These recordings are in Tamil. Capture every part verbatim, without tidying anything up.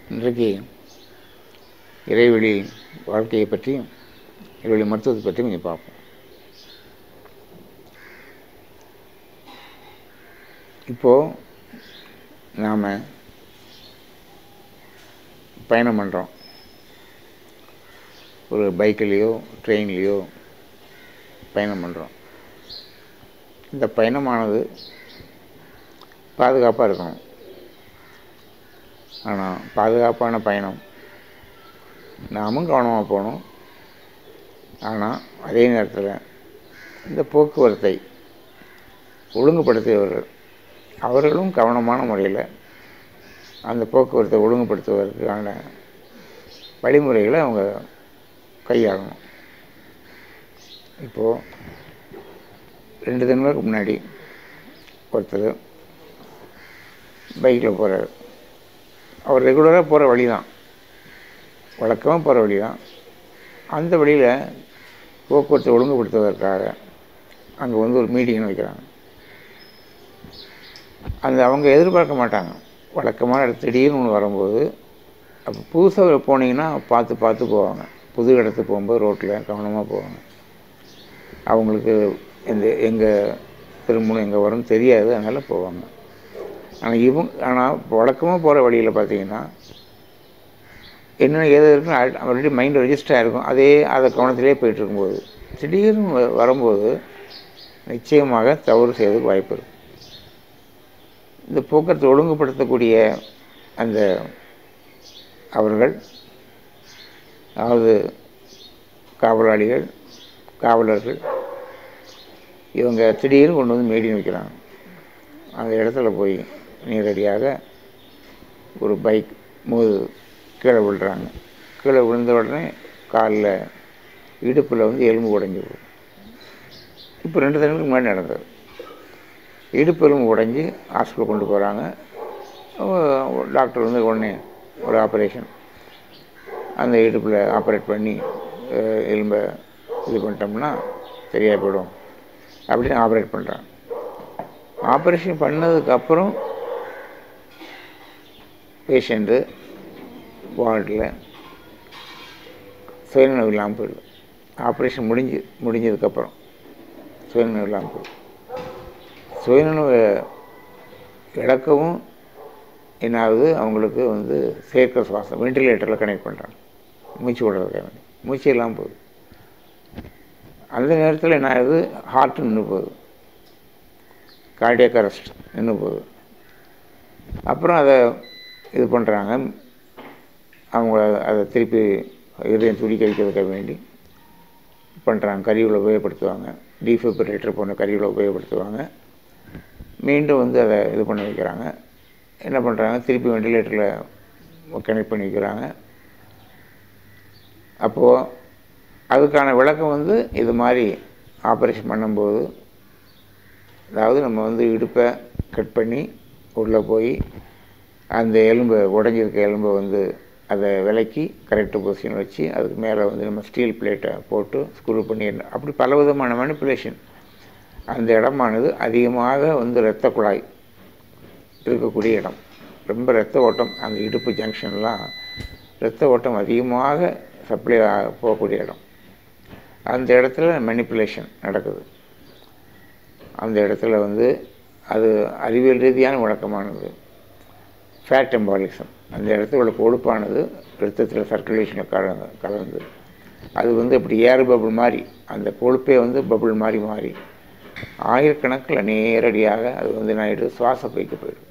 இன்றைக்கு இறைவழி வாழ்க்கையை பற்றியும் இறைவழி மருத்துவத்தை பற்றியும் கொஞ்சம் பார்ப்போம். இப்போது நாம் பயணம் பண்ணுறோம். ஒரு பைக்கிலேயோ ட்ரெயின்லேயோ பயணம் பண்ணுறோம். இந்த பயணமானது பாதுகாப்பாக இருக்கணும். ஆனால் பாதுகாப்பான பயணம் நாமும் கவனமாக போகணும். ஆனால் அதே நேரத்தில் இந்த போக்குவரத்தை ஒழுங்குபடுத்தியவர்கள் அவர்களும் கவனமான முறையில் அந்த போக்குவரத்தை ஒழுங்குபடுத்துவதற்கான வழிமுறைகளை அவங்க கையாளணும். இப்போது ரெண்டு தினங்களுக்கு முன்னாடி ஒருத்தர் பைக்கில் போகிறார். அவர் ரெகுலராக போகிற வழி தான், வழக்கமாக போகிற வழி தான். அந்த வழியில் போக்குவரத்தை ஒழுங்குபடுத்துவதற்காக அங்கே வந்து ஒரு மீட்டிங்னு வைக்கிறாங்க. அந்த அவங்க எதிர்பார்க்க மாட்டாங்க. வழக்கமான இடத்து திடீர்னு ஒன்று வரும்போது, அப்போ புதுசாக போனீங்கன்னா பார்த்து பார்த்து போவாங்க. புது இடத்துக்கு போகும்போது ரோட்டில் கவனமாக போவாங்க. அவங்களுக்கு எந்த எங்கே திரும்பணும் எங்கே வரும்னு தெரியாது, அதனால் போவாங்க. ஆனால் இவங்க ஆனால் வழக்கமாக போகிற வழியில் பார்த்தீங்கன்னா என்ன ஏதோ இருக்குன்னு ஆல்ரெடி மைண்ட் ரெஜிஸ்டர் ஆகிருக்கும். அதே அதை கவனத்திலே போயிட்டுருக்கும்போது திடீர்னு வரும்போது நிச்சயமாக தவறு செய்வதற்கு வாய்ப்பு இருக்கும். இந்த போக்குவரத்தை ஒழுங்குபடுத்தக்கூடிய அந்த அவர்கள், அதாவது காவலாளிகள், காவலர்கள், இவங்க திடீர்னு கொண்டு வந்து மீடியம் வைக்கிறாங்க. அந்த இடத்துல போய் நேரடியாக ஒரு பைக் மோது கீழே விழுறாங்க. கீழே விழுந்த உடனே காலில் இடுப்பில் வந்து எலும்பு உடைஞ்சி போகும். இப்போ ரெண்டு தினங்களுக்கு முன்னாடி நடந்தது. இடுப்பு எலும்பு உடைஞ்சி ஹாஸ்பிட்டல் கொண்டு போகிறாங்க. டாக்டர் வந்து உடனே ஒரு ஆப்ரேஷன், அந்த இடுப்பில் ஆப்ரேட் பண்ணி எலும்பை இது பண்ணிட்டோம்னா சரியாக போயிடும் அப்படின்னு ஆப்ரேட் பண்ணுறாங்க. ஆப்ரேஷன் பண்ணதுக்கப்புறம் பேஷண்ட்டு வார்டில் சுயநினைவு இல்லாமல் போயிடுது. ஆப்ரேஷன் முடிஞ்சு முடிஞ்சதுக்கப்புறம் சுயநினைவு இல்லாமல் போயிடுது. சுயநினைவு இழக்கவும் என்ன ஆகுது, அவங்களுக்கு வந்து செயற்கை சுவாசம் வெண்டிலேட்டரில் கனெக்ட் பண்ணுறாங்க, மூச்சு விடுறதுக்காக வேண்டி. மூச்சு இல்லாமல் போகுது. அந்த நேரத்தில் என்ன ஆகுது, ஹார்ட்டு நின்று போகுது, கார்டியாக் அரெஸ்ட் நின்று போகுது. அப்புறம் அதை இது பண்ணுறாங்க. அவங்க அதை திருப்பி இதயம் துடிக்க வைக்கிறதுக்காக வேண்டி பண்ணுறாங்க. கருவிகளை உபயோகப்படுத்துவாங்க. டீஃபிபிரேட்டர் போன்ற கருவிகளை உபயோகப்படுத்துவாங்க. மீண்டும் வந்து அதை இது பண்ண வைக்கிறாங்க. என்ன பண்ணுறாங்க, திருப்பி வெண்டிலேட்டரில் கனெக்ட் பண்ணி வைக்கிறாங்க. அப்போது அதுக்கான விளக்கம் வந்து இது மாதிரி ஆப்ரேஷன் பண்ணும்போது, அதாவது நம்ம வந்து இடுப்பை கட் பண்ணி உள்ளே போய் அந்த எலும்பை உடஞ்சிருக்க எலும்பை வந்து அதை விலக்கி கரெக்டு பொசிஷன் வச்சு அதுக்கு மேலே வந்து நம்ம ஸ்டீல் பிளேட்டை போட்டு ஸ்க்ரூ பண்ணி, அப்படி பல விதமான மேனிப்புலேஷன். அந்த இடமானது அதிகமாக வந்து இரத்த குழாய் இருக்கக்கூடிய இடம், ரொம்ப இரத்த ஓட்டம், அந்த இடுப்பு ஜங்ஷன்லாம் இரத்த ஓட்டம் அதிகமாக சப்ளை போகக்கூடிய இடம். அந்த இடத்துல மேனிப்புலேஷன் நடக்குது. அந்த இடத்துல வந்து அது அறிவியல் ரீதியான விளக்கமானது ஃபேட் எம்பாலிசம். அந்த இடத்துல உள்ள கொழுப்பானது இரத்தத்தில் சர்க்குலேஷனில் கலந்து கலந்து அது வந்து இப்படி ஏர் பபுள் மாதிரி, அந்த கொழுப்பே வந்து பபுள் மாதிரி மாறி ஆயிரக்கணக்கில் நேரடியாக அது வந்து என்ன ஆகிடுது, சுவாச பைக்கு போயிடும்.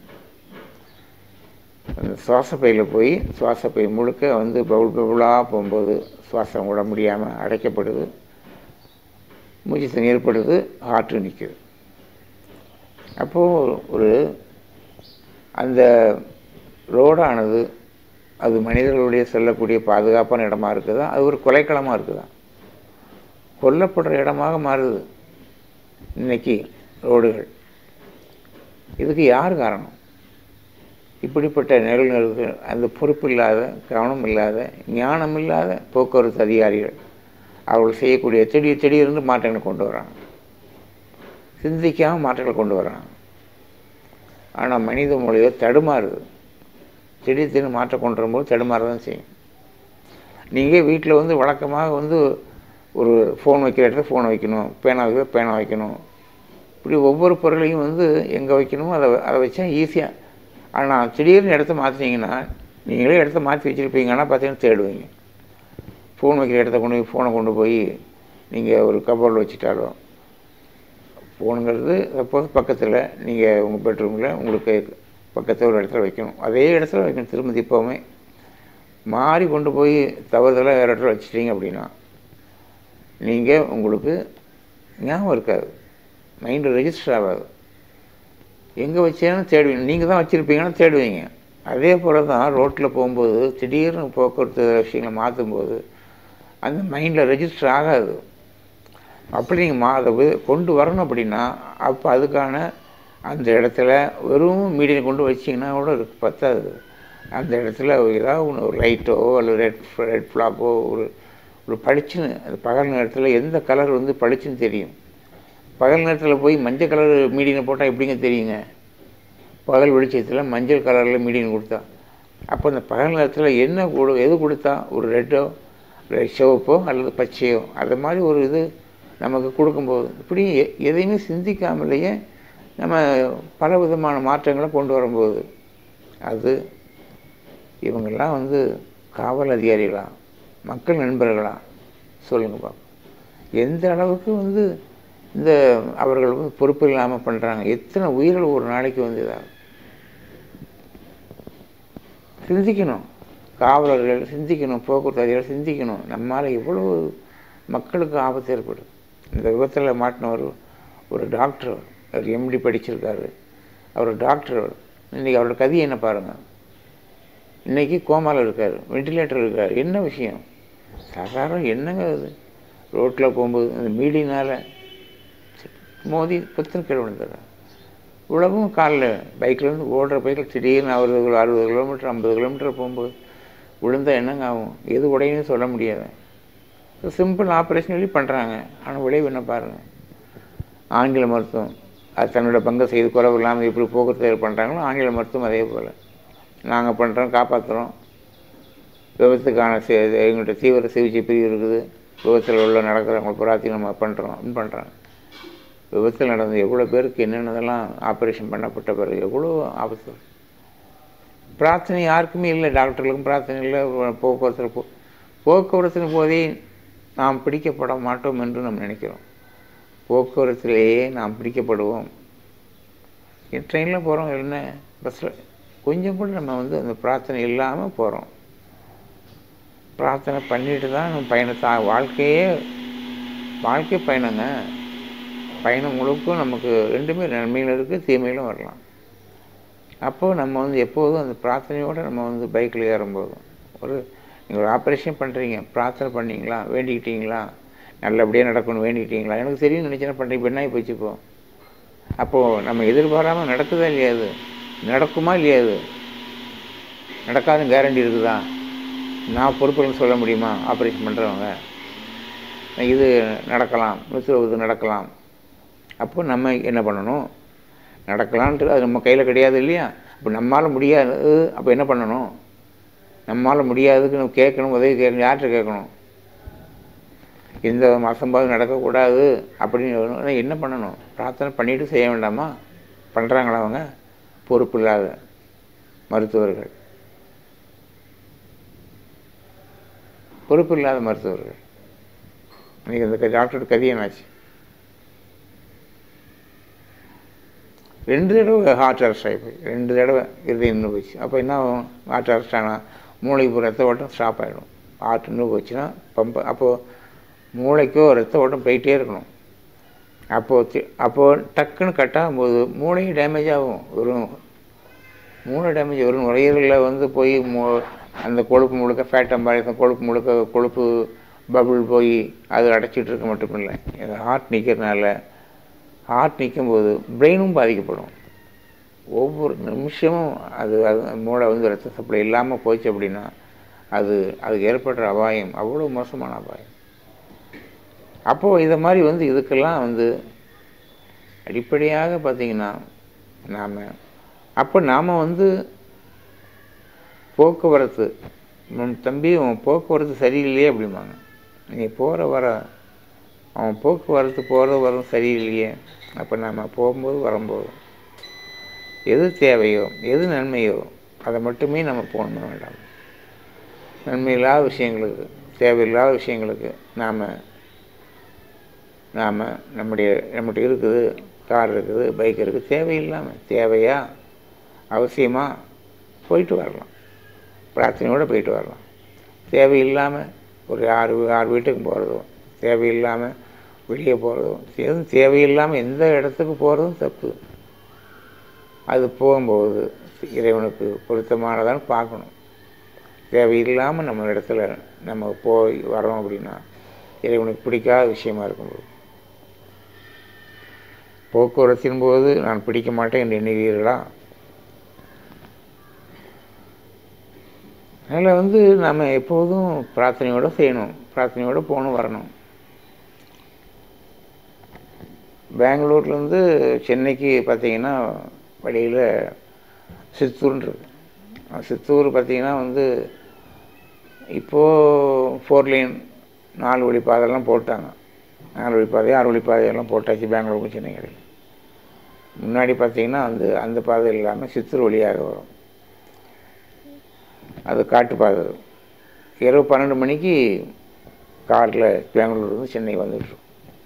அந்த சுவாசப்பையில் போய் சுவாசப்பை முழுக்க வந்து பபுள் பபுளாக போகும்போது சுவாசம் விட முடியாமல் அடைக்கப்படுது, மூச்சு தண்ணி ஏற்படுது, ஹார்ட்டு நிற்குது. அப்போது ஒரு அந்த ரோடானது அது மனிதர்களுடைய செல்லக்கூடிய பாதுகாப்பான இடமா இருக்குதா, அது ஒரு கொலைக்களமாக இருக்குதா, கொல்லப்படுற இடமாக மாறுது இன்றைக்கி ரோடுகள். இதுக்கு யார் காரணம்? இப்படிப்பட்ட நிகழ்வுகளுக்கு அந்த பொறுப்பு இல்லாத, கவனம் இல்லாத, ஞானம் இல்லாத போக்குவரத்து அதிகாரிகள் அவர்கள் செய்யக்கூடிய திடீர் திடீர்னு மாற்றங்களை கொண்டு வராங்க. சிந்திக்காமல் மாற்றங்களை கொண்டு வராங்க. ஆனால் மனித மொழியோ தடுமாறுது. திடீர் திடீர்னு மாற்றம் கொண்டு வரும்போது தடுமாற தான் செய்யும். நீங்கள் வீட்டில் வந்து வழக்கமாக வந்து ஒரு ஃபோன் வைக்கிற இடத்துல ஃபோன் வைக்கணும், பேனா வைக்கிற பேனா வைக்கணும், இப்படி ஒவ்வொரு பொருளையும் வந்து எங்கே வைக்கணுமோ அதை அதை வச்சா ஈஸியாக. ஆனால் திடீர்னு இடத்த மாற்றினீங்கன்னா நீங்களே இடத்த மாற்றி வச்சுருப்பீங்கன்னா பார்த்தீங்கன்னா தேடுவீங்க. ஃபோன் வைக்கிற இடத்த கொண்டு போய் ஃபோனை கொண்டு போய் நீங்கள் ஒரு கபோர்டில் வச்சுட்டாலோ, ஃபோனுங்கிறது சப்போஸ் பக்கத்தில் நீங்கள் உங்கள் பெட்ரூமில் உங்களுக்கு பக்கத்தில் ஒரு இடத்துல வைக்கணும், அதே இடத்துல வைக்கணும். திரும்ப இப்போவுமே மாறி கொண்டு போய் தவறுதலாக வேறு இடத்துல வச்சுட்டீங்க அப்படின்னா நீங்கள் உங்களுக்கு ஞாபகம் இருக்காது, மைண்டில் ரெஜிஸ்டர் ஆகாது. எங்கே வச்சேன்னு தேடுவீங்க, நீங்கள் தான் வச்சுருப்பீங்கன்னா தேடுவீங்க. அதே போல் தான் ரோட்டில் போகும்போது திடீர்னு போக்குவரத்து விஷயங்களை மாற்றும்போது அந்த மைண்டில் ரெஜிஸ்டர் ஆகாது. அப்படி நீங்கள் மா அதை கொண்டு வரணும் அப்படின்னா அப்போ அதுக்கான அந்த இடத்துல வெறும் மீடியம் கொண்டு வச்சிங்கன்னா கூட இருக்கு பத்தாது. அந்த இடத்துல ஏதாவது ஒன்று ஒரு லைட்டோ அல்லது ரெட் ரெட் ஃப்ளாப்போ ஒரு ஒரு பளிச்சுன்னு அந்த பகல் நேரத்தில் எந்த கலர் வந்து பளிச்சுன்னு தெரியும். பகல் நேரத்தில் போய் மஞ்சள் கலர் மீடியம் போட்டால் எப்படிங்க தெரியுங்க? பகல் வெளிச்சத்தில் மஞ்சள் கலரில் மீடியம் கொடுத்தா அப்போ அந்த பகல் நேரத்தில் என்ன கொடு எது கொடுத்தா ஒரு ரெட்டோ சிவப்போ அல்லது பச்சையோ அது மாதிரி ஒரு இது நமக்கு கொடுக்கும்போது இப்படி எதையுமே சிந்திக்காமலேயே நம்ம பல விதமான மாற்றங்களை கொண்டு வரும்போது அது இவங்கெல்லாம் வந்து காவல் அதிகாரிகளா மக்கள் நண்பர்களா சொல்லுங்க பாப்போம். எந்த அளவுக்கு வந்து இந்த அவர்கள் வந்து பொறுப்பு இல்லாமல் பண்ணுறாங்க. எத்தனை உயிர்கள் ஒரு நாளைக்கு வந்து இதாக சிந்திக்கணும். காவலர்கள் சிந்திக்கணும், போக்குவரத்து அதிகாரிகள் சிந்திக்கணும். நம்மால் எவ்வளோ மக்களுக்கு ஆபத்து ஏற்படுது. இந்த விபத்தில் மாட்டினவர் ஒரு டாக்டர், அவர் எம்டி படிச்சிருக்காரு, அவர் டாக்டர். இன்றைக்கி அவரோட கதி என்ன பாருங்கள். இன்றைக்கி கோமாவில் இருக்கார், வெண்டிலேட்டர் இருக்கார். என்ன விஷயம்? சாதாரண என்னங்க அது? ரோட்டில் போகும்போது அந்த மீடியினால் மோதி புத்தன் கீழே விழுந்துடுறார். இவ்வளவும் காலில் பைக்கிலேருந்து ஓடுற பைக்கில் திடீர்னு அறுபது அறுபது கிலோமீட்டர் ஐம்பது கிலோமீட்டர் போகும்போது விழுந்தால் என்னங்க ஆகும்? எது உடையுன்னு சொல்ல முடியாது. சிம்பிள் ஆப்ரேஷன் சொல்லி பண்ணுறாங்க. ஆனால் விளைவு என்ன பாருங்கள். ஆங்கில மருத்துவம் அது தன்னோட பங்கை செய்து குறைவு இல்லாமல் எப்படி போக்குவரத்து பண்ணுறாங்களோ ஆங்கில மருத்துவம் அதே போல் நாங்கள் பண்ணுறோம், காப்பாற்றுறோம். விபத்துக்கான சி எங்கள்கிட்ட தீவிர சிகிச்சை பிரிவு இருக்குது, விபத்தில் உள்ள நடக்கிறவங்க புறாத்தையும் நம்ம பண்ணுறோம் அப்படின்னு பண்ணுறாங்க. விபத்தில் நடந்த எவ்வளோ பேருக்கு என்னென்னதெல்லாம் ஆப்ரேஷன் பண்ணப்பட்ட பிறகு எவ்வளோ ஆபத்து. பிரார்த்தனை யாருக்குமே இல்லை, டாக்டர்களுக்கும் பிரார்த்தனை இல்லை. போக்குவரத்தில் போ போக்குவரத்தின் போதே நாம் பிடிக்கப்பட மாட்டோம் என்று நம்ம நினைக்கிறோம். போக்குவரத்திலேயே நாம் பிடிக்கப்படுவோம். ட்ரெயினில் போகிறோம், என்ன பஸ்ஸில் கொஞ்சம் கூட நம்ம வந்து அந்த பிரார்த்தனை இல்லாமல் போகிறோம். பிரார்த்தனை பண்ணிட்டு தான் நம்ம பயணத்தா வாழ்க்கையே வாழ்க்கை பயணங்க. பயணம் முழுக்கும் நமக்கு ரெண்டுமே நன்மையிலும் இருக்குது, தீமையிலும் வரலாம். அப்போது நம்ம வந்து எப்போதும் அந்த பிரார்த்தனையோடு நம்ம வந்து பைக்கில் ஏறும்போது ஒரு நீங்கள் ஒரு ஆப்ரேஷன் பண்ணுறீங்க, பிரார்த்தனை பண்ணிங்களா, வேண்டிக்கிட்டீங்களா, நல்லபடியாக நடக்கணும் வேண்டிக்கிட்டீங்களா, எனக்கு தெரியும் நினச்சினா பண்ணுறீங்க, இப்போ என்ன போச்சுப்போ. அப்போது நம்ம எதிர்பாராமல் நடக்குதா இல்லையா? அது நடக்குமா இல்லையா? அது நடக்காதுன்னு கேரண்டி இருக்குதா? நான் பொறுப்புன்னு சொல்ல முடியுமா? ஆப்ரேஷன் பண்ணுறவங்க இது நடக்கலாம், நூற்றி நடக்கலாம். அப்போ நம்ம என்ன பண்ணணும்? நடக்கலான்ட்டு அது நம்ம கையில் கிடையாது இல்லையா? அப்போ நம்மளால் முடியாது, அப்போ என்ன பண்ணணும்? நம்மளால் முடியாதுக்கு நம்ம கேட்கணும், உதவி கேட்கணும். யார்கிட்ட கேட்கணும்? எந்த அசம்பாவிதம் நடக்கக்கூடாது அப்படின்னு என்ன பண்ணணும்? பிரார்த்தனை பண்ணிவிட்டு செய்ய வேண்டாமா? பண்ணுறாங்களா அவங்க? பொறுப்பு இல்லாத மருத்துவர்கள், பொறுப்பு இல்லாத மருத்துவர்கள். இன்றைக்கி அந்த டாக்டரோட கதியனாச்சு. ரெண்டு தடவை ஹார்ட் அரெஸ்ட் ஆகி போய் ரெண்டு தடவை இருதயம் நின்று போச்சு. அப்போ என்ன ஆகும்? ஹார்ட் அரெஸ்ட் ஆனால் மூளைக்கு ரத்த ஓட்டம் ஸ்டாப் ஆகிடும். ஹார்ட் நின்று போச்சுன்னா பம்பு, அப்போது மூளைக்கோ ரத்த ஓட்டம் போயிட்டே இருக்கணும். அப்போது அப்போது டக்குன்னு கட் ஆகும்போது மூளையும் டேமேஜ் ஆகும். வெறும் மூளை டேமேஜ் வெறும் நுரையீரலில் வந்து போய் மூ அந்த கொழுப்பு முழுக்க ஃபேட் அம்பாயத்தம் கொழுப்பு முழுக்க கொழுப்பு பபுள் போய் அது அடைச்சிட்டு இருக்க மட்டும் இல்லை, ஹார்ட் நிற்கிறதுனால ஹார்ட் நிற்கும்போது பிரெயினும் பாதிக்கப்படும். ஒவ்வொரு நிமிஷமும் அது அது மூளை வந்து ரத்த சப்ளை இல்லாமல் போச்சு அப்படின்னா அது அதுக்கு ஏற்படுற அபாயம் அவ்வளோ மோசமான அபாயம். அப்போது இதை மாதிரி வந்து இதுக்கெல்லாம் வந்து அடிப்படையாக பார்த்திங்கன்னா நாம் அப்போ நாம் வந்து போக்குவரத்து தம்பி அவன் போக்குவரத்து சரியில்லையே அப்படிம்பாங்க. நீ போகிற வர அவன் போக்குவரத்து போகிறது வரும் சரியில்லையே. அப்போ நம்ம போகும்போது வரும்போது எது தேவையோ எது நன்மையோ அதை மட்டுமே நம்ம போகணும் வேண்டாம். நன்மை இல்லாத விஷயங்களுக்கு தேவையில்லாத விஷயங்களுக்கு நாம் நாம் நம்முடைய நம்மகிட்ட இருக்குது, கார் இருக்குது, பைக் இருக்குது, தேவையில்லாமல் தேவையா அவசியமாக போயிட்டு வரலாம், பிரார்த்தனையோடு போயிட்டு வரலாம். தேவையில்லாமல் ஒரு ஆறு ஆறு வீட்டுக்கு போகிறதும் தேவையில்லாமல் வெளியே போகிறதும் எதுவும் தேவையில்லாமல் எந்த இடத்துக்கு போகிறதும் தப்பு. அது போகும்போது இறைவனுக்கு பொருத்தமானதான்னு பார்க்கணும். தேவையில்லாமல் நம்ம இடத்துல நம்ம போய் வரோம் அப்படின்னா இறைவனுக்கு பிடிக்காத விஷயமா இருக்கும்போது, போக்குவரத்தின் போது நான் பிடிக்க மாட்டேன் என்று எண்ணுவீர்களா? அதில் வந்து நம்ம எப்போதும் பிரார்த்தனையோடு செய்யணும், பிரார்த்தனையோடு போகணும் வரணும். பெங்களூர்லேருந்து சென்னைக்கு பார்த்திங்கன்னா வழியில் சித்தூர்ன்றது. சித்தூர் பார்த்திங்கன்னா வந்து இப்போது ஃபோர் லைன் நாலு வழி பாதையெல்லாம் போட்டாங்க. நாலு வழி பாதை ஆறு வழி பாதையெல்லாம் போட்டாச்சு பெங்களூருக்கும் சென்னை கிடையாது. முன்னாடி பார்த்திங்கன்னா வந்து அந்த பாதை இல்லாமல் சித்தூர் வழியாக வரும். அது காட்டு பாதை. இரவு பன்னெண்டு மணிக்கு காரில் பெங்களூர்லேருந்து சென்னை வந்துட்டுருக்கோம்.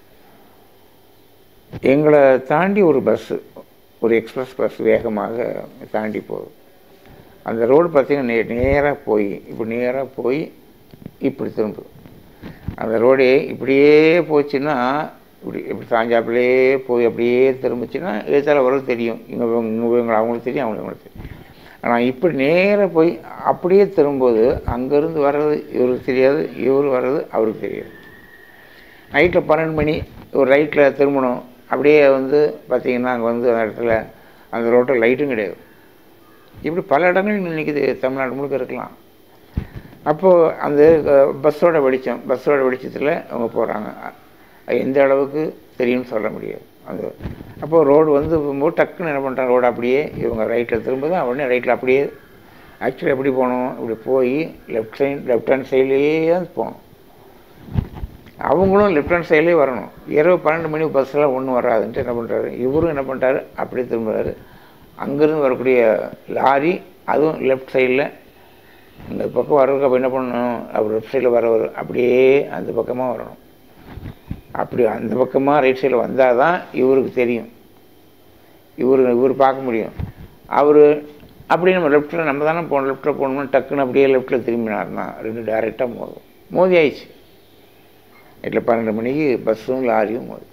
எங்களை தாண்டி ஒரு பஸ்ஸு, ஒரு எக்ஸ்பிரஸ் பஸ் வேகமாக தாண்டி போகுது. அந்த ரோடு பார்த்திங்கன்னா நே நேராக போய் இப்படி நேராக போய் இப்படி திரும்புது. அந்த ரோடே இப்படியே போச்சுன்னா இப்படி இப்படி சாஞ்சாப்பிலே போய் அப்படியே திரும்பிச்சுன்னா எதால வர்றது தெரியும், இங்கே இங்கே இவங்க அவங்களுக்கு தெரியும், அவங்களுக்கு அவங்களுக்கு தெரியும். ஆனால் இப்படி நேராக போய் அப்படியே திரும்பும்போது அங்கேருந்து வர்றது இவருக்கு தெரியாது, இவர் வர்றது அவருக்கு தெரியாது. நைட்டில் பன்னெண்டு மணி ஒரு ரைட்டில் திரும்பணும். அப்படியே வந்து பார்த்திங்கன்னா அங்கே வந்து அந்த இடத்துல அந்த ரோட்டில் லைட்டும் கிடையாது. இப்படி பல இடங்கள் நினைக்குது, தமிழ்நாடு முழுக்க இருக்கலாம். அப்போது அந்த பஸ்ஸோட வெளிச்சம் பஸ்ஸோட வெளிச்சத்தில் அவங்க போகிறாங்க. எந்த அளவுக்கு தெரியும்னு சொல்ல முடியாது. அந்த அப்போது ரோடு வந்து போகும்போது டக்குன்னு என்ன பண்ணுறாங்க, ரோடு அப்படியே இவங்க ரைட்டில் திரும்ப தான் உடனே ரைட்டில் அப்படியே ஆக்சுவலி எப்படி போகணும், இப்படி போய் லெஃப்ட் சைட் லெஃப்ட் ஹேண்ட் சைட்லேயே தான் போகணும். அவங்களும் லெஃப்ட் ஹேண்ட் சைட்லேயே வரணும். இரவு பன்னெண்டு மணி பஸ்ஸெல்லாம் ஒன்றும் வராதுன்ட்டு என்ன பண்ணுறாரு, இவரும் என்ன பண்ணுறாரு அப்படியே திரும்புகிறாரு. அங்கேருந்து வரக்கூடிய லாரி அதுவும் லெஃப்ட் சைடில் இந்த பக்கம் வர்றதுக்கு அப்போ என்ன பண்ணணும், அவர் லெஃப்ட் சைடில் வரவர் அப்படியே அந்த பக்கமாக வரணும். அப்படி அந்த பக்கமாக ரைட் சைடில் வந்தால் தான் இவருக்கு தெரியும், இவர் இவர் பார்க்க முடியும். அவர் அப்படியே நம்ம லெஃப்ட்டில் நம்ம தானே போகணும், லெஃப்ட்டில் போகணும்னு டக்குன்னு அப்படியே லெஃப்ட்டில் திரும்பினார்னா ரெண்டு டேரெக்டாக மோதும். மோதி ஆயிடுச்சு. நைட்டில் பன்னெண்டு மணிக்கு பஸ்ஸும் லாரியும் மோதி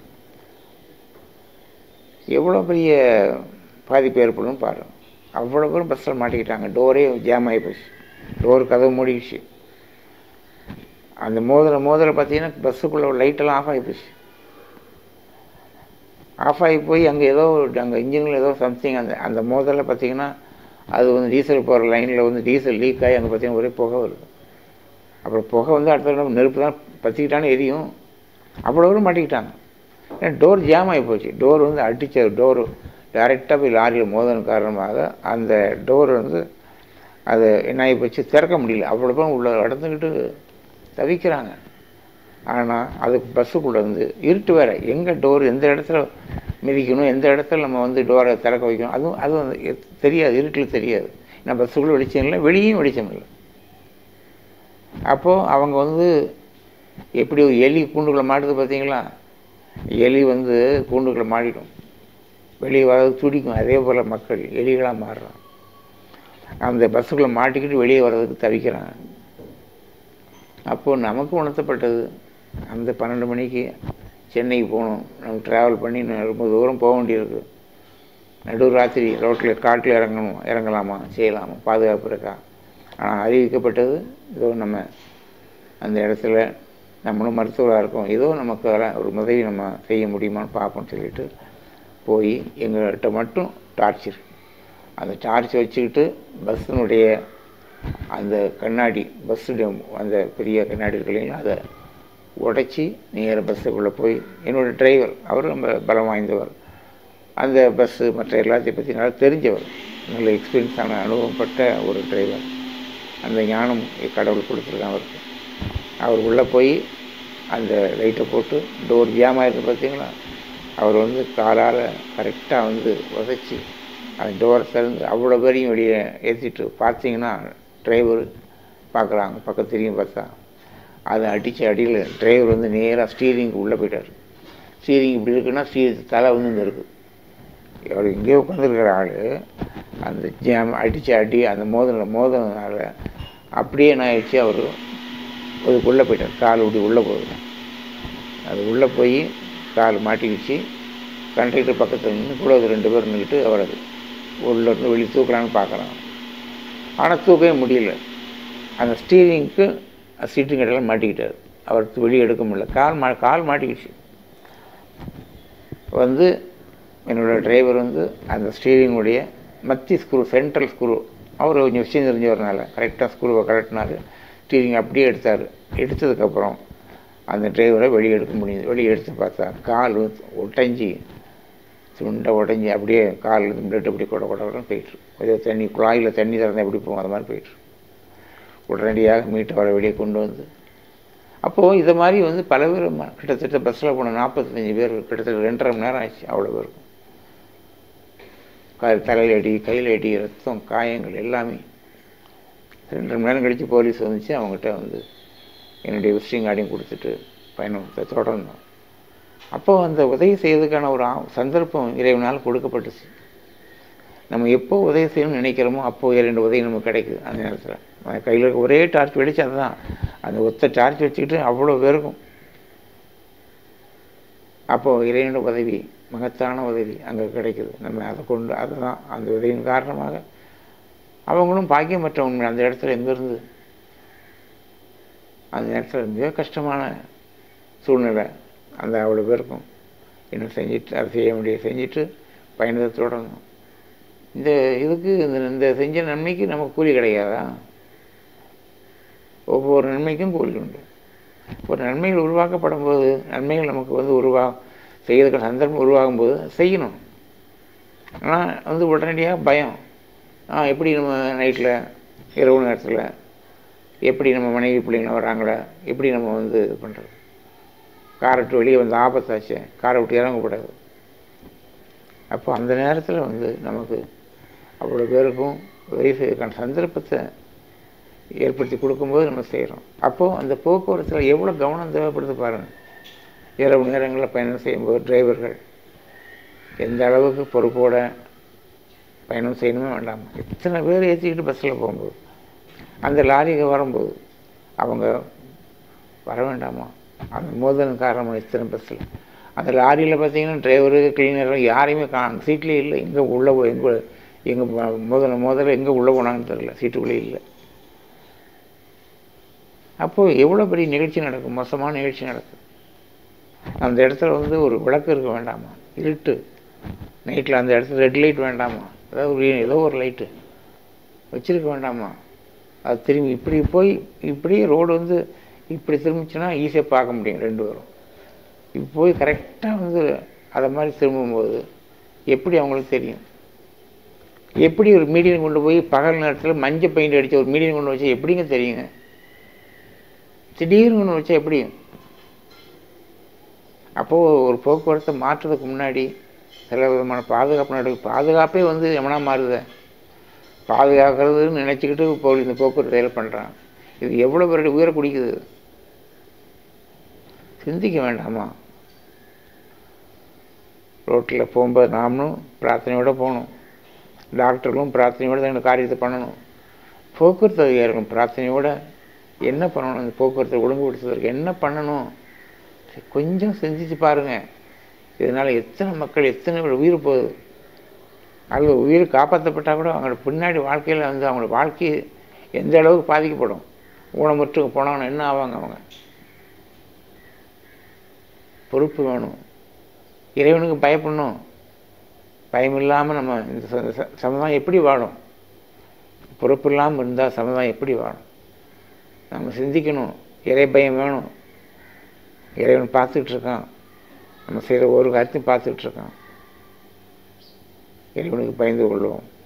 எவ்வளோ பெரிய பாதிப்பு ஏற்படும் பாருங்கள். அவ்வளோ பேரும் பஸ்ஸில் மாட்டிக்கிட்டாங்க. டோரே ஜாம் ஆகி போச்சு, டோர் கதவு மூடிடுச்சு. அந்த மோதிர மோதிர பார்த்தீங்கன்னா பஸ்ஸுக்குள்ளே லைட்டெல்லாம் ஆஃப் ஆகி போச்சு. ஆஃப் ஆகி போய் அங்கே ஏதோ அங்கே இன்ஜினில் ஏதோ சம்திங் அந்த அந்த மோதலில் பார்த்திங்கன்னா அது வந்து டீசல் போகிற லைனில் வந்து டீசல் லீக் ஆகி அங்கே பார்த்திங்கன்னா ஒரே புகை வருது. அப்புறம் புகை வந்து அடுத்த நெருப்பு தான் பற்றிக்கிட்டானே எரியும். அவ்வளோ பேரும் மாட்டிக்கிட்டாங்க. ஏன்னா டோர் ஜாம் ஆகி போச்சு. டோர் வந்து அடித்த டோரு டைரெக்டாக போய் லாரியில் மோதன காரணமாக அந்த டோர் வந்து அது என்ன ஆகி போச்சு, திறக்க முடியல. அவ்வளோ பேரும் உள்ள இடத்துக்கிட்டு தவிக்கிறாங்க. ஆனால் அதுக்கு பஸ்ஸுக்குள்ளே வந்து இருட்டு வேறு, எங்கே டோர் எந்த இடத்துல மிதிக்கணும், எந்த இடத்துல நம்ம வந்து டோரை திறக்க வைக்கணும், அதுவும் அதுவும் வந்து தெரியாது, இருட்டில் தெரியாது. ஏன்னா பஸ்ஸுக்குள்ளே வெளிச்சம் இல்லை, வெளியும் வெளிச்சம் இல்லை. அப்போது அவங்க வந்து எப்படி ஒரு எலி கூண்டுக்குள்ளே மாட்டுது பார்த்தீங்களா, எலி வந்து கூண்டுக்குள்ளே மாட்டிடும், வெளியே வர்றது துடிக்கும். அதே போல் மக்கள் எலிகளாக மாறுறாங்க. அந்த பஸ்ஸுக்குள்ளே மாட்டிக்கிட்டு வெளியே வர்றதுக்கு தவிக்கிறாங்க. அப்போது நமக்கு உணர்த்தப்பட்டது, அந்த பன்னெண்டு மணிக்கு சென்னைக்கு போகணும், நம்ம ட்ராவல் பண்ணி ரொம்ப தூரம் போக வேண்டியிருக்கு. நடு ராத்திரி ரோட்டில் காட்டில் இறங்கணும், இறங்கலாமா செய்யலாமா, பாதுகாப்பு இருக்கா? ஆனால் அறிவிக்கப்பட்டது ஏதோ நம்ம அந்த இடத்துல நம்மளும் மருத்துவராக இருக்கோம், ஏதோ நமக்கு ஒரு உதவி நம்ம செய்ய முடியுமான்னு பார்ப்போம்னு சொல்லிட்டு போய் எங்கள்கிட்ட மட்டும் டார்ச் இருக்கு. அந்த டார்ச் வச்சுக்கிட்டு பஸ்ஸினுடைய அந்த கண்ணாடி பஸ்ஸுடைய அந்த பெரிய கண்ணாடி இருக்கு இல்லைங்களா, அதை உடைச்சி நேர பஸ்ஸுக்குள்ளே போய் என்னோடய டிரைவர் அவர் ரொம்ப பலம் வாய்ந்தவர், அந்த பஸ்ஸு மற்ற எல்லாத்தையும் பற்றி நல்லா தெரிஞ்சவர், நல்ல எக்ஸ்பீரியன்ஸான அனுபவப்பட்ட ஒரு டிரைவர். அந்த ஞானம் கடவுள் கொடுத்துருக்கான் அவருக்கு. அவர் உள்ளே போய் அந்த லைட்டை போட்டு டோர் ஜாம் ஆகிருக்கு பார்த்தீங்களா, அவர் வந்து காலால் கரெக்டாக வந்து உதச்சி அந்த டோரை திறந்து அவ்வளோ பேரையும் வெளியே ஏற்றிட்டு பார்த்தீங்கன்னா டிரைவர் பார்க்குறாங்க, பக்கத்துலேயும் பார்த்தா அதை அடித்த அடியில் டிரைவர் வந்து நேராக ஸ்டீரிங்க்கு உள்ளே போயிட்டார். ஸ்டீரிங் இப்படி இருக்குன்னா ஸ்டீ தலை வந்து இங்கே இருக்குது. அவர் இங்கேயே உட்காந்துருக்கிற ஆள் அந்த ஜாம் அடித்த அடி அந்த மோதன மோதனால அப்படியே என்ன ஆயிடுச்சு, அவர் அதுக்குள்ளே போயிட்டார். கால் இப்படி உள்ளே போகுது. அது உள்ளே போய் கால் மாட்டிக்கிச்சு. கண்டக்டர் பக்கத்தில் நின்று கூட அது ரெண்டு பேர் நின்றுட்டு அவர் அது உள்ளேருந்து வெளியே தூக்கலான்னு பார்க்குறாங்க. ஆனால் தூக்கவே முடியல. அந்த ஸ்டீரிங்க்கு சீட்டிங் கட்டெல்லாம் மாட்டிக்கிட்டார். அவருக்கு வெளியே எடுக்க முடியல. கால் மா கால் மாட்டிக்கிச்சு. வந்து என்னோடய டிரைவர் வந்து அந்த ஸ்டீரிங்குடைய மத்தி ஸ்க்ரூ, சென்ட்ரல் ஸ்க்ரூ, அவர் கொஞ்சம் விஷயம் தெரிஞ்சவரனால கரெக்டாக ஸ்க்ரூவை கரெக்ட்னாரு. ஸ்டீரிங் அப்படியே எடுத்தார். எடுத்ததுக்கப்புறம் அந்த டிரைவரை வெளியே எடுக்க முடியுது. வெளியே எடுத்து பார்த்தா கால் ஒட்டஞ்சி துண்டை உடஞ்சி அப்படியே கால் பிளட் அப்படி கொட கொடன்னு போயிட்டுரு. ஏதோ தண்ணி குழாயில் தண்ணி திறந்தால் எப்படி போகும் அது மாதிரி போயிட்டுரு. உடனடியாக மீட்டு அவரை வெளியே கொண்டு வந்து அப்போது இதை மாதிரி வந்து பல பேர் கிட்டத்தட்ட பஸ்ஸில் போன நாற்பத்தஞ்சு பேர் கிட்டத்தட்ட ரெண்டரை மணி நேரம் ஆச்சு. அவ்வளோ பேருக்கும் க தலையில் அடி, கையில் அடி, ரத்தம், காயங்கள் எல்லாமே. ரெண்டரை மணி நேரம் கழித்து போலீஸ் வந்துச்சு. அவங்ககிட்ட வந்து என்னுடைய விசிட்டிங் கார்டையும் கொடுத்துட்டு பயணத்தை தொடர்ந்தோம். அப்போ அந்த உதவி செய்வதற்கான ஒரு சந்தர்ப்பம் இறைவனால் கொடுக்கப்பட்டுச்சு. நம்ம எப்போ உதவி செய்யணும்னு நினைக்கிறோமோ அப்போது இரண்டு உதவி நமக்கு கிடைக்குது. அந்த நேரத்தில் கையில் இருக்க ஒரே டார்ச் வெடிச்சு அதுதான் அந்த ஒத்த டார்ச் வச்சுக்கிட்டு அவ்வளோ பேருக்கும். அப்போது இறைவனோட உதவி, மகத்தான உதவி அங்கே கிடைக்குது. நம்ம அதை கொண்டு அதை தான் அந்த உதவியின் காரணமாக அவங்களும் பாக்கியமற்ற உண்மை அந்த இடத்துல எங்கேருந்து அந்த நேரத்தில் மிக கஷ்டமான சூழ்நிலை அந்த அவ்வளோ பேருக்கும் என்ன செஞ்சுட்டு அதை செய்ய முடிய செஞ்சுட்டு பயணத்தை தொடரணும். இந்த இதுக்கு இந்த இந்த செஞ்ச நன்மைக்கு நமக்கு கூலி கிடைக்காதா? ஒவ்வொரு நன்மைக்கும் கூலி உண்டு. ஒரு நன்மைகள் உருவாக்கப்படும் போது நன்மைகள் நமக்கு வந்து உருவா செய்யறதுக்கு சந்தர்ப்பம் உருவாகும் போது செய்யணும். ஆனால் வந்து உடனடியாக பயம், எப்படி நம்ம நைட்டில் இரவு நேரத்தில் எப்படி நம்ம மனைவி பிள்ளைங்க வராங்களா, எப்படி நம்ம வந்து இது பண்ணுறது, காரை விட்டு வெளியே வந்து ஆபத்தாச்சு, காரை விட்டு இறங்கக்கூடாது. அப்போ அந்த நேரத்தில் வந்து நமக்கு அவ்வளோ பேருக்கும் உதவி செய்வதற்கான சந்தர்ப்பத்தை ஏற்படுத்தி கொடுக்கும்போது நம்ம செய்கிறோம். அப்போது அந்த போக்குவரத்தில் எவ்வளோ கவனம் தேவைப்படுது பாருங்கள். இரவு நேரங்களில் பயணம் செய்யும்போது டிரைவர்கள் எந்த அளவுக்கு பொறுப்போட பயணம் செய்யணுமே வேண்டாமா. இத்தனை பேர் ஏற்றிக்கிட்டு பஸ்ஸில் போகும்போது அந்த லாரிக்கு வரும்போது அவங்க வர வேண்டாமா? அந்த மோதலின் காரணமாக இத்தனை பஸ்ஸில் அந்த லாரியில் பார்த்தீங்கன்னா டிரைவரு, கிளீனர்கள் யாரையுமே கா சீட்லேயே இல்லை. எங்கே உள்ளே போ எங்கே எங்கே முதல்ல முதல்ல எங்கே உள்ளே போனாங்கன்னு தெரில, சீட்டுக்குள்ளே இல்லை. அப்போது எவ்வளோ பெரிய நிகழ்ச்சி நடக்கும், மோசமான நிகழ்ச்சி நடக்கும். அந்த இடத்துல வந்து ஒரு விளக்கு இருக்க வேண்டாமா? இருட்டு நைட்டில் அந்த இடத்துல ரெட் லைட் வேண்டாமா? அதாவது ஒரு ஏதோ ஒரு லைட்டு வச்சுருக்க வேண்டாமா? அது திரும்பி இப்படி போய் இப்படியே ரோடு வந்து இப்படி திரும்பிச்சுன்னா ஈஸியாக பார்க்க முடியும் ரெண்டு பேரும். இப்போ போய் கரெக்டாக வந்து அதை மாதிரி திரும்பும்போது எப்படி அவங்களுக்கு தெரியும்? எப்படி ஒரு மீடியம் கொண்டு போய் பகல் நேரத்தில் மஞ்சள் பெயிண்ட் அடித்த ஒரு மீடியம் கொண்டு வச்சா எப்படிங்க தெரியுங்க? திடீர்னு ஒன்று வச்சா எப்படி? அப்போது ஒரு போக்குவரத்தை மாற்றுறதுக்கு முன்னாடி சில விதமான பாதுகாப்பு நடக்கும். பாதுகாப்பே வந்து எவனா மாறுத பாதுகாக்கிறதுன்னு நினச்சிக்கிட்டு இப்போ இந்த போக்குவரத்து செயல் பண்ணுறான். இது எவ்வளோ பேருடைய உயிரை குடிக்குது, சிந்திக்க வேண்டாமா? ரோட்டில் போகும்போது நாமளும் பிரார்த்தனையோடு போகணும். டாக்டர்களும் பிரார்த்தனையோடு தான் இந்த காரியத்தை பண்ணணும். போக்குவரத்து அதிகாரிகளும் பிரார்த்தனையோடு என்ன பண்ணணும், இந்த போக்குவரத்தை ஒழுங்குபடுத்துவதற்கு என்ன பண்ணணும் கொஞ்சம் சிந்திச்சு பாருங்கள். இதனால் எத்தனை மக்கள் எத்தனை உயிர் போகுது. அல்லது உயிர் காப்பாற்றப்பட்டால் கூட அவங்களோட பின்னாடி வாழ்க்கையில் வந்து அவங்களோட வாழ்க்கை எந்த அளவுக்கு பாதிக்கப்படும். ஊனமுற்று போனாங்கன்னா என்ன ஆவாங்க? அவங்க பொறுப்பு வேணும். இறைவனுக்கு பயப்படணும். பயம் இல்லாமல் நம்ம இந்த சமுதாயம் எப்படி வாழும்? பொறுப்பு இல்லாமல் இருந்தால் சமுதாயம் எப்படி வாழும்? நம்ம சிந்திக்கணும். இறை பயம் வேணும். இறைவன் பார்த்துட்ருக்கான். நம்ம செய்கிற ஒரு காரியத்தையும் பார்த்துட்ருக்கான். இறைவனுக்கு பயந்து கொள்வோம்.